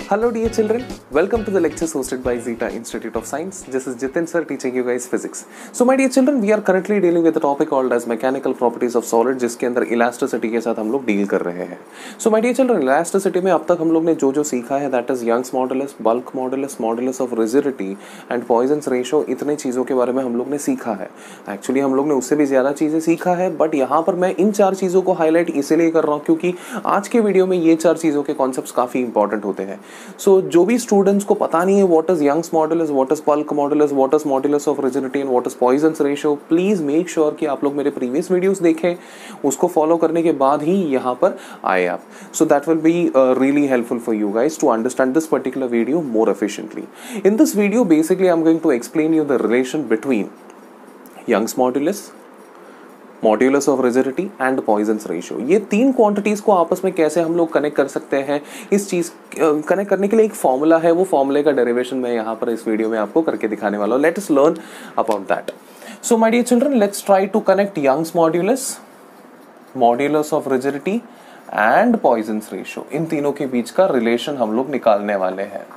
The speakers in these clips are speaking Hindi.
Hello dear children, welcome to the lectures hosted by Zeta Institute of Science. This is Jitin sir teaching you guys physics. So my dear children, we are currently dealing with a topic called as mechanical properties of solid, जिसके अंदर elasticity के साथ हम लोग डील कर रहे हैं. So my dear children, elasticity में अब तक हम लोग ने जो सीखा है that is Young's modulus, bulk modulus, modulus of rigidity and Poisson's ratio, इतने चीज़ों के बारे में हम लोग ने सीखा है. Actually हम लोग ने उससे भी ज़्यादा चीज़ें सीखा है, बट यहाँ पर मैं इन चार चीज़ों को हाईलाइट इसलिए कर रहा हूँ क्योंकि आज के वीडियो में ये चार चीज़ों के कॉन्सेप्ट्स काफ़ी इंपॉर्टेंट होते हैं. सो जो भी स्टूडेंट्स को पता नहीं है what is Young's modulus, what is bulk modulus, what is modulus of rigidity and what is Poisson's ratio, please make sure कि आप लोग मेरे प्रीवियस वीडियोस देखें, उसको फॉलो करने के बाद ही यहाँ पर आए आप. So that will be really helpful for you guys to understand this particular video more efficiently. In this video basically I am going to explain you the relation between Young's modulus, modulus of rigidity and Poisson's ratio. ये तीन क्वांटिटीज को आपस में कैसे हम लोग कनेक्ट कर सकते हैं, इस चीज कनेक्ट करने के लिए एक फॉर्मूला है. वो फॉर्मूले का डेरिवेशन मैं यहाँ पर इस वीडियो में आपको करके दिखाने वाला हूँ. Let us learn about that. So my dear children, let's try to connect Young's modulus, modulus of rigidity and Poisson's ratio. इन तीनों के बीच का रिलेशन हम लोग निकालने वाले हैं.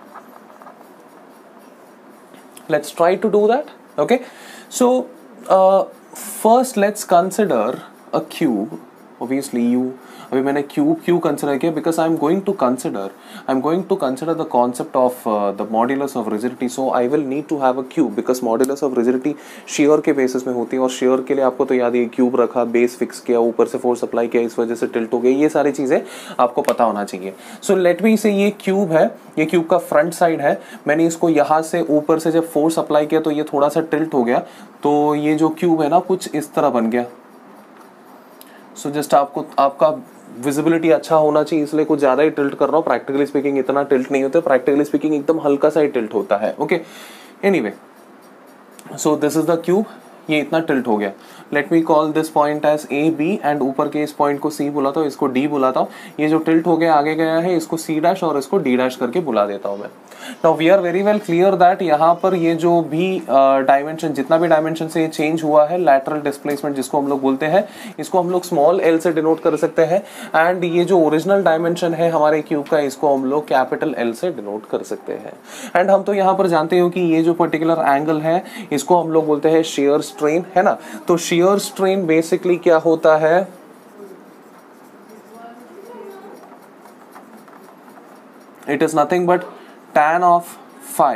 Let's try to do that. Okay, so first let's consider a cube. Obviously अभी मैंने क्यूब कंसिडर किया because I'm going to consider the concept of the modulus of rigidity. So I will need to have a cube because modulus of rigidity shear के बेसिस में होती है, और shear के लिए आपको तो याद है क्यूब रखा, बेस फिक्स किया, ऊपर से फोर्स अप्लाई किया, इस वजह से टिल्ट हो गई. ये सारी चीजें आपको पता होना चाहिए. सो लेट मी से ये क्यूब है, ये क्यूब का फ्रंट साइड है. मैंने इसको यहाँ से ऊपर से जब फोर्स अप्लाई किया तो ये थोड़ा सा टिल्ट हो गया, तो ये जो क्यूब है ना कुछ इस तरह बन गया. सो जस्ट आपका विजिबिलिटी अच्छा होना चाहिए इसलिए कुछ ज्यादा ही टिल्ट कर रहा हूँ. प्रैक्टिकली स्पीकिंग इतना टिल्ट नहीं होता, प्रैक्टिकली स्पीकिंग एकदम हल्का सा ही टिल्ट होता है. Okay, anyway, so this is the cube. ये इतना टिल्ट हो गया. Let me call this point as A B and ऊपर के इस पॉइंट को सी बुलाता हूँ, इसको डी बुलाता हूँ. ये जो टिल्ट हो गया आगे गया है इसको सी डैश और इसको डी डैश करके बुला देता हूँ मैं. Now we are very well clear that यहाँ पर ये जो भी डायमेंशन, जितना भी डायमेंशन से ये चेंज हुआ है, लैटरल डिस्प्लेसमेंट जिसको हम लोग बोलते हैं, इसको हम लोग स्मॉल एल से डिनोट कर सकते हैं. एंड ये जो ओरिजिनल डायमेंशन है हमारे क्यूब का, इसको हम लोग कैपिटल एल से डिनोट कर सकते हैं. एंड हम तो यहाँ पर जानते हो कि ये जो पर्टिकुलर एंगल है इसको हम लोग बोलते हैं शेयर स्ट्रेन, है ना. तो शेयर स्ट्रेन बेसिकली क्या होता है, it is nothing but tan of phi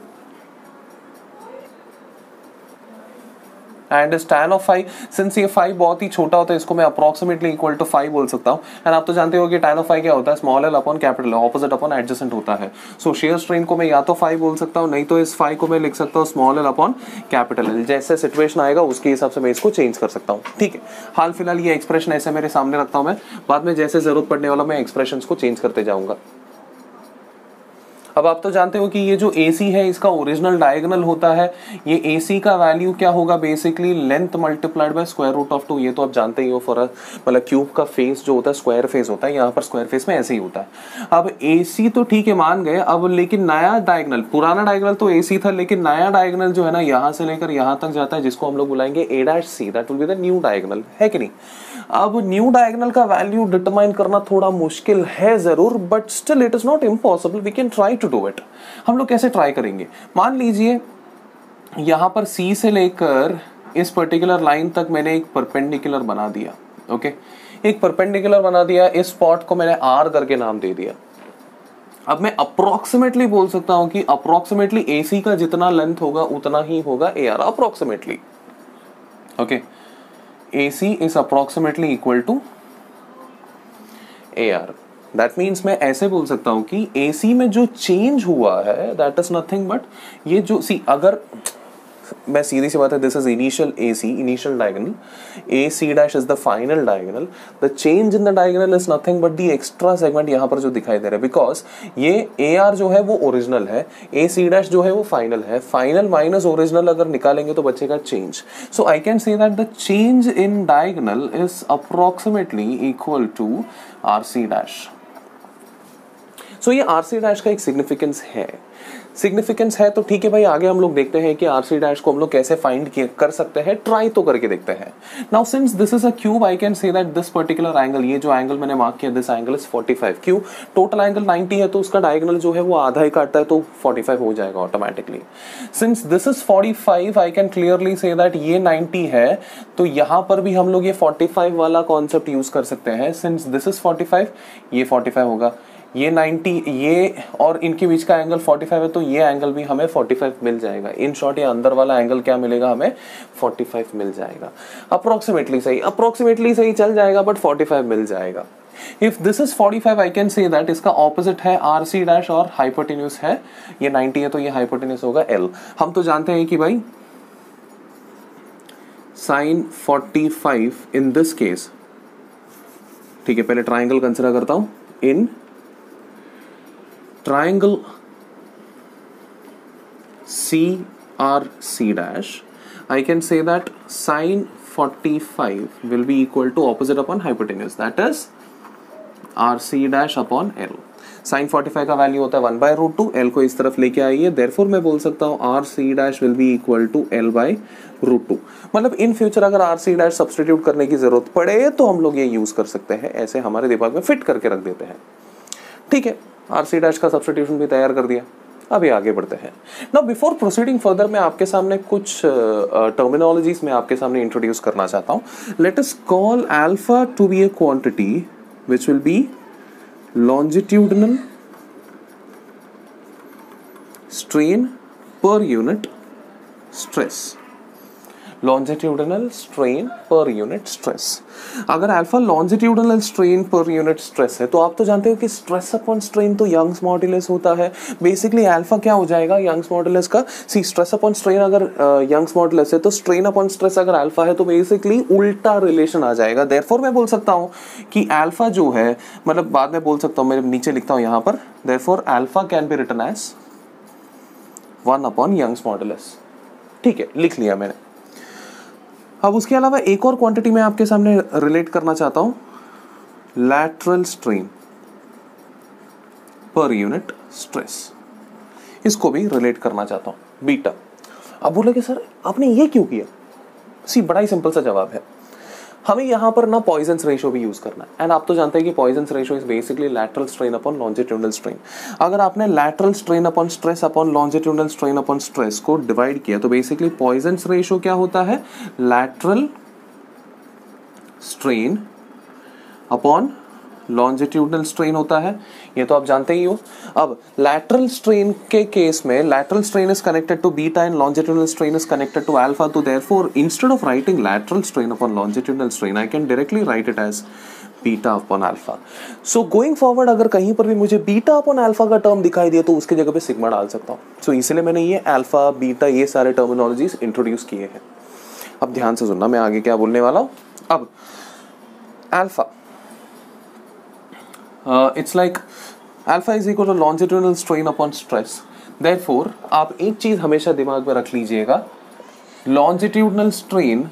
and इस tan of phi, सिंस ये phi बहुत ही छोटा होता है इसको मैं अप्रोक्सीमेटली इक्वल टू phi बोल सकता हूँ. एंड आप तो जानते हो कि tan of phi क्या होता है, small L upon capital, opposite upon adjacent होता है. सो शेयर स्ट्रेन को मैं या तो phi बोल सकता हूँ, नहीं तो इस phi को मैं लिख सकता हूँ small L upon capital L. जैसे सिचुएशन आएगा उसके हिसाब से मैं इसको चेंज कर सकता हूँ. ठीक है, हाल फिलहाल ये एक्सप्रेशन ऐसे मेरे सामने रखता हूँ मैं, बाद में जैसे जरूरत पड़ने वाला मैं एक्सप्रेशन को चेंज करते जाऊंगा. अब आप तो जानते हो कि ये जो AC है इसका ओरिजिनल डायगोनल होता है. ये AC का वैल्यू क्या होगा, basically length multiplied by square root of 2. ये तो आप जानते ही हो. फॉर मतलब क्यूब का फेस जो होता है स्क्वायर फेस होता है, यहाँ पर स्क्वायर फेस में ऐसे ही होता है. अब AC तो ठीक है मान गए, अब लेकिन नया डायगोनल, पुराना डायगोनल तो AC था, लेकिन नया डायगोनल जो है ना यहाँ से लेकर यहाँ तक जाता है, जिसको हम लोग बुलाएंगे A'(C), that will be the new diagonal, है कि नहीं. अब न्यू डायगोनल का वैल्यू डिटरमाइन करना थोड़ा मुश्किल है जरूर, but still it is not impossible. We can try to do it. हम लोग कैसे ट्राई करेंगे, मान लीजिए यहां पर C से लेकर इस पर्टिकुलर लाइन तक मैंने एक परपेंडिकुलर बना दिया. ओके, एक परपेंडिकुलर बना दिया, इस स्पॉट को मैंने R करके नाम दे दिया. अब मैं अप्रोक्सीमेटली बोल सकता हूं कि अप्रोक्सीमेटली AC का जितना लेंथ होगा उतना ही होगा AR, approximately. Okay, AC is approximately equal to AR. That means मैं ऐसे बोल सकता हूं कि AC में जो चेंज हुआ है that is nothing but ये जो अगर मैं सीधी सी बात है, this is initial AC, initial diagonal, AC dash is the final diagonal. The change in the diagonal is nothing but the extra segment यहाँ पर जो दिखाई दे रहा है, बिकॉज ये AR जो है वो ओरिजिनल है, AC डैश जो है वो फाइनल है. फाइनल माइनस ओरिजिनल अगर निकालेंगे तो बचेगा change. So I can say that the change in diagonal is approximately equal to RC dash. सो ये RC डैश का एक सिग्निफिकेंस है. सिग्निफिकेंस है तो ठीक है भाई, आगे हम लोग देखते हैं कि आरसी डैश को हम लोग कैसे फाइंड कर सकते हैं, ट्राई तो करके देखते हैं। Now since this is a cube, I can say that this particular angle, ये जो एंगल मैंने मार्क किया, दिस एंगल इज 45। क्यों? टोटल एंगल 90 है तो उसका डायगोनल जो है वो आधा ही काटता है, तो 45 हो जाएगा automatically. Since this is 45, I can clearly say that ये 90 है, तो यहां पर भी हम लोग ये 45 वाला कॉन्सेप्ट यूज कर सकते हैं। सिंस दिस इज 45, ये 45 होगा, ये 90, ये और इनके बीच का एंगल 45 है, तो ये एंगल भी हमें 45 मिल जाएगा। इन शॉर्ट ये अंदर वाला एंगल क्या मिलेगा हमें? 45 मिल जाएगा। अप्रोक्सीमेटली सही चल जाएगा, बट 45 मिल जाएगा। If this is 45, I can say that इसका ऑपोजिट है आर सी डैश और हाइपोटेन्यूज है, ये 90 है तो ये हाइपोटेन्यूज होगा एल। हम तो जानते हैं कि भाई साइन 45 इन दिस केस, ठीक है, पहले ट्राइंगल कंसिडर करता हूं। In triangle CRC dash, I can say that sine 45 will be equal to opposite upon hypotenuse, that is RC dash upon L। Sine 45 का वैल्यू होता है 1/√2, L को इस तरफ लेके आइए, देयरफॉर मैं बोल सकता हूँ RC dash will be equal to L/√2। मतलब इन फ्यूचर अगर RC dash सब्सटीट्यूट करने की जरूरत पड़े तो हम लोग ये यूज कर सकते हैं, ऐसे हमारे दिमाग में फिट करके रख देते हैं। ठीक है, आरसी डैश का सब्स्टिट्यूशन भी तैयार कर दिया, अभी आगे बढ़ते हैं। नाउ बिफोर प्रोसीडिंग फर्दर, मैं आपके सामने कुछ टर्मिनोलॉजीज में आपके सामने इंट्रोड्यूस करना चाहता हूं। Let us call alpha to be a quantity which will be longitudinal strain per unit stress. Longitudinal strain per unit stress. अगर alpha longitudinal strain per unit stress है तो आप तो जानते हो कि स्ट्रेस अपॉन स्ट्रेन तो यंग्स मॉड्यूलस होता है। बेसिकली अल्फा क्या हो जाएगा यंग्स मॉड्यूलस का? सी, स्ट्रेस अपॉन स्ट्रेन अगर यंग्स मॉड्यूलस है तो स्ट्रेन अपॉन स्ट्रेस अगर अल्फा है तो बेसिकली उल्टा रिलेशन आ जाएगा। देयरफॉर मैं बोल सकता हूं कि अल्फा जो है, मतलब बाद में बोल सकता हूं, मैं नीचे लिखता हूं यहां पर, therefore alpha can be written as 1 upon Young's modulus. ठीक है, लिख लिया मैंने। अब उसके अलावा एक और क्वांटिटी मैं आपके सामने रिलेट करना चाहता हूं, lateral strain per unit stress. इसको भी रिलेट करना चाहता हूं, बीटा। अब बोले कि सर आपने ये क्यों किया? सी, बड़ा ही सिंपल सा जवाब है, हमें यहां पर ना पॉइजन्स रेशियो भी यूज करना है। एंड आप तो जानते हैं कि Poisson's ratio is basically lateral strain upon longitudinal strain. अगर आपने lateral strain upon stress upon longitudinal strain upon stress को डिवाइड किया तो बेसिकली पॉइजन्स रेशियो क्या होता है? Lateral strain upon longitudinal strain होता है, ये तो आप जानते ही हो। अब लैटरल स्ट्रेन के केस में lateral strain is connected to beta and longitudinal strain is connected to alpha, तो therefore instead of writing lateral strain upon longitudinal strain I can directly write it as beta upon alpha. So going forward अगर कहीं पर भी मुझे बीटा अपॉन अल्फा का टर्म दिखाई दिया तो उसकी जगह पे सिग्मा डाल सकता हूँ। सो इसलिए मैंने ये अल्फा बीटा ये सारे टर्मिनोलॉजीज इंट्रोड्यूस किए हैं। अब ध्यान से सुनना मैं आगे क्या बोलने वाला हूँ। अब alpha it's like alpha is equal to longitudinal strain upon stress। therefore आप एक चीज हमेशा दिमाग में रख लीजिएगा, longitudinal strain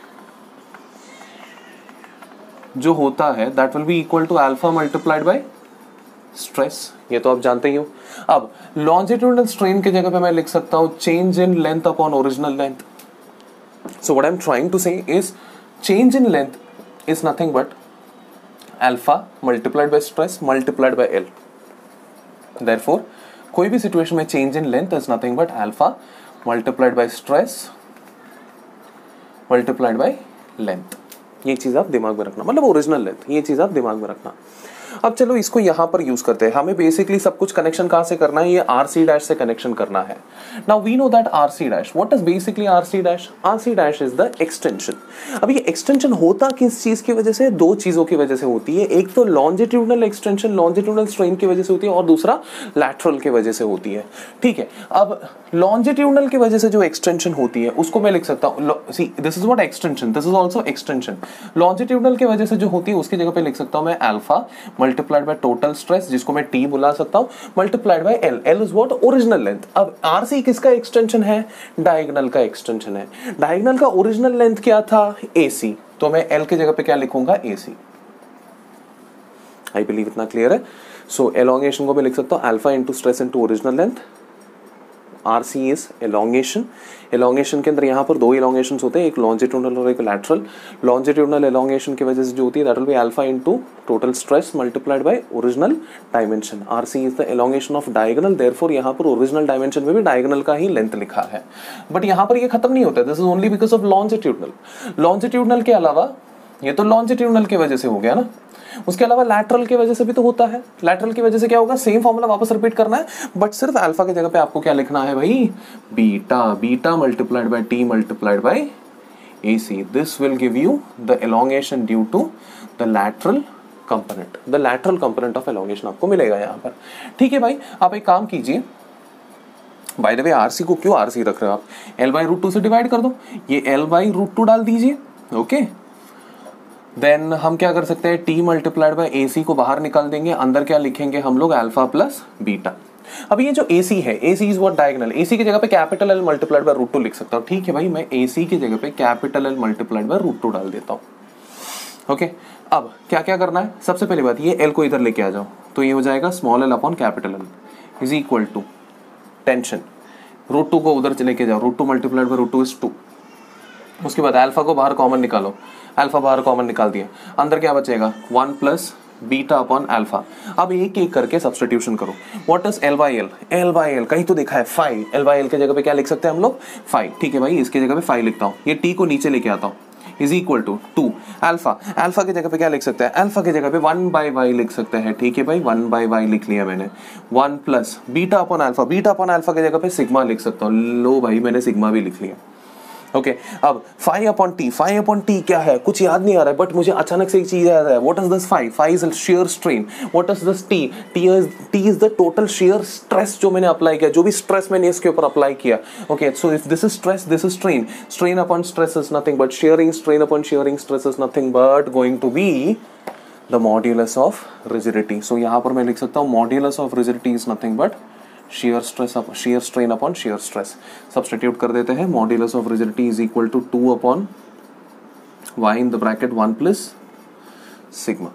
जो होता है that will be equal to alpha multiplied by stress, ये तो आप जानते ही हो। अब longitudinal strain के जगह पे मैं लिख सकता हूं change in length upon original length। so what I'm trying to say is change in length is nothing but alpha multiplied by stress multiplied by L. Therefore कोई भी सिचुएशन में change in length is nothing but alpha multiplied by stress multiplied by length. ये चीज आप दिमाग में रखना, मतलब ओरिजिनल लेंथ, ये चीज आप दिमाग में रखना। अब चलो इसको यहां पर यूज करते हैं। हमें बेसिकली सब कुछ कनेक्शन कहां से करना है? ये आरसी डैश से कनेक्शन करना है। Now we know that R C dash, what is basically R C dash? R C dash is the extension. अब ये एक्सटेंशन होता किस चीज की वजह से? दो चीजों की वजह से होती है। एक तो लॉन्जिट्यूडिनल एक्सटेंशन लॉन्जिट्यूडिनल स्ट्रेन की वजह से होती है और दूसरा लैटरल की वजह से होती है। ठीक है, अब लॉन्जिट्यूडिनल की वजह से जो एक्सटेंशन होती है उसको मैं लिख सकता हूं, see this is what extension, this is also extension. Longitudinal की वजह से जो होती है उसकी जगह पे लिख सकता हूं मैं alpha multiplied by total stress, जिसको मैं टी बुला सकता हूं, multiplied by L. L is what? Original length. अब आरसी किसका एक्सटेंशन है? डायगोनल का एक्सटेंशन है। डायगोनल का ओरिजिनल लेंथ क्या था? एसी, तो मैं एल की जगह पे क्या लिखूंगा? एसी। आई बिलीव इतना क्लियर है। सो एलोंगेशन को मैं लिख सकता हूं alpha into stress into original length RC is elongation. Elongation के अंदर यहाँ पर दो एलोंगेशन होते हैं, एक लॉन्जिट्यूडनल और एक लैटरल. लॉन्जिट्यूडनल एलोंगेशन की वजह से जो होती है that will be alpha into total stress multiplied by original dimension. RC is the elongation of diagonal, therefore यहाँ पर ओरिजिनल डायमेंशन में भी डायगोनल का ही लेंथ लिखा है. बट यहाँ पर ये खत्म नहीं होता, this is only because of longitudinal. Longitudinal के अलावा ये तो लॉन्जिट्यूडनल की वजह से हो गया ना, उसके अलावा लैटरल की वजह से भी तो होता है. लैटरल की वजह से क्या होगा, सेम फॉर्मूला वापस रिपीट करना है, बट सिर्फ अल्फा की जगह पे आपको क्या लिखना है भाई, beta. Beta multiplied by T multiplied by AC. This will give you the elongation due to the lateral component. The lateral component of elongation आपको मिलेगा यहाँ पर. ठीक है भाई, आप एक काम कीजिए, बाय द वे RC को क्यों RC रख रहे हो आप, L/√2 से डिवाइड कर दो, ये L/√2 डाल दीजिए. ओके, देन हम क्या कर सकते हैं, T मल्टीप्लाइड बाय AC को बाहर निकाल देंगे, अंदर क्या लिखेंगे हम लोग, अल्फा प्लस बीटा. अब ये जो AC है, AC is what, diagonal. AC की जगह पे कैपिटल L मल्टीप्लाइड बाय √2 लिख सकता हूँ. ठीक है भाई, मैं AC की जगह पे कैपिटल L मल्टीप्लाइड बाय √2 डाल देता हूँ. ओके, अब क्या क्या करना है, सबसे पहली बात ये L को इधर लेके आ जाओ, तो ये हो जाएगा small l upon capital L is equal to tension. √2 को उधर लेके जाओ, √2 मल्टीप्लाइड बाय √2 इज 2. उसके बाद अल्फा को बाहर कॉमन निकालो, अल्फा बाहर कॉमन निकाल दिया, अंदर क्या बचेगा, 1 प्लस बीटा अपॉन अल्फा. अब एक एक करके सब्स्टिट्यूशन करो. What is L/L? L/L कहीं तो देखा है 5. L/L के जगह पे क्या लिख सकते हैं हम लोग, 5. ठीक है भाई, इसके जगह पे 5 लिखता हूँ, ये T को नीचे लेके आता हूँ, is equal to 2. Alpha, alpha की जगह पे क्या लिख सकते हैं, अल्फा की जगह पे 1/y लिख सकते हैं. ठीक है भाई, 1/y लिख लिया मैंने. 1 plus beta upon alpha, beta upon alpha की जगह पे सिग्मा लिख सकता हूँ. लो भाई, मैंने सिग्मा भी लिख लिया. ओके, अब 5 अपॉन टी. 5 अपॉन टी क्या है, कुछ याद नहीं आ रहा है, बट मुझे अचानक से एक चीज याद है. What is this 5? 5 is shear strain. What is this T? T is the total shear stress जो मैंने अप्लाई किया, जो भी स्ट्रेस मैंने इसके ऊपर अप्लाई किया. Okay, so if this is stress, this is strain. Strain upon stress is nothing but shearing. Strain upon shearing stress is nothing but going to be the modulus of rigidity. So यहाँ पर मैं लिख सकता हूँ modulus of rigidity is nothing but shear strain upon shear stress. Substitute कर देते हैं, modulus of rigidity is equal to 2 upon y in the bracket 1 plus sigma.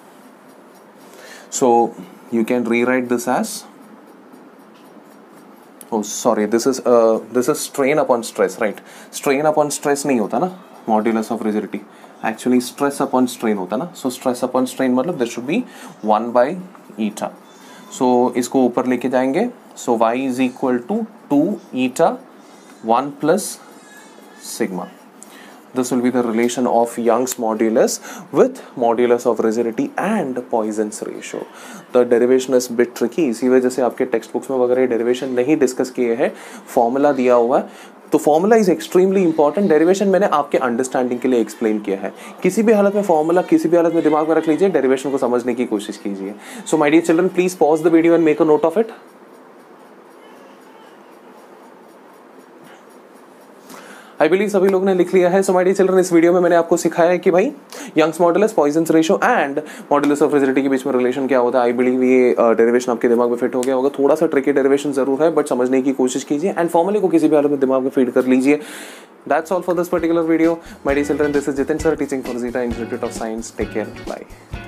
So you can rewrite this as, oh sorry, this is strain upon stress, right? strain upon stress नहीं होता ना modulus of rigidity, actually stress upon strain होता ना. सो स्ट्रेस अपॉन स्ट्रेन मतलब this should be 1/eta. So इसको ऊपर लेके जाएंगे, so y is equal to 2eta 1 plus sigma. This will be the relation of Young's modulus with modulus of rigidity and Poisson's ratio. The derivation is bit tricky, इसी वजह से आपके टेक्स्ट बुक्स में वगैरह डेरिवेशन नहीं डिस्कस किए हैं, फॉर्मूला दिया हुआ है. तो formula is extremely important. Derivation मैंने आपके अंडरस्टैंडिंग के लिए एक्सप्लेन किया है. किसी भी हालत में फॉर्मूला किसी भी हालत में दिमाग में रख लीजिए, डेरिवेशन को समझने की कोशिश कीजिए. So my dear children, please pause the video and make a note of it. I believe सभी लोगों ने लिख लिया है. सो माय डियर चिल्ड्रन, इस वीडियो में मैंने आपको सिखाया है कि भाई Young's modulus, Poisson's ratio and modulus of rigidity के बीच में रिलेशन क्या होता है. आई बिलीव ये डेरिवेशन आपके दिमाग में फिट हो गया होगा. थोड़ा सा ट्रिकी डेरिवेशन जरूर है, बट समझने की कोशिश कीजिए एंड फॉर्मूले को किसी भी हालत में दिमाग में फीड कर लीजिए. That's all for this particular video. My dear children, this is Jitin sir teaching for Zeta Institute of Science. Take care. Bye.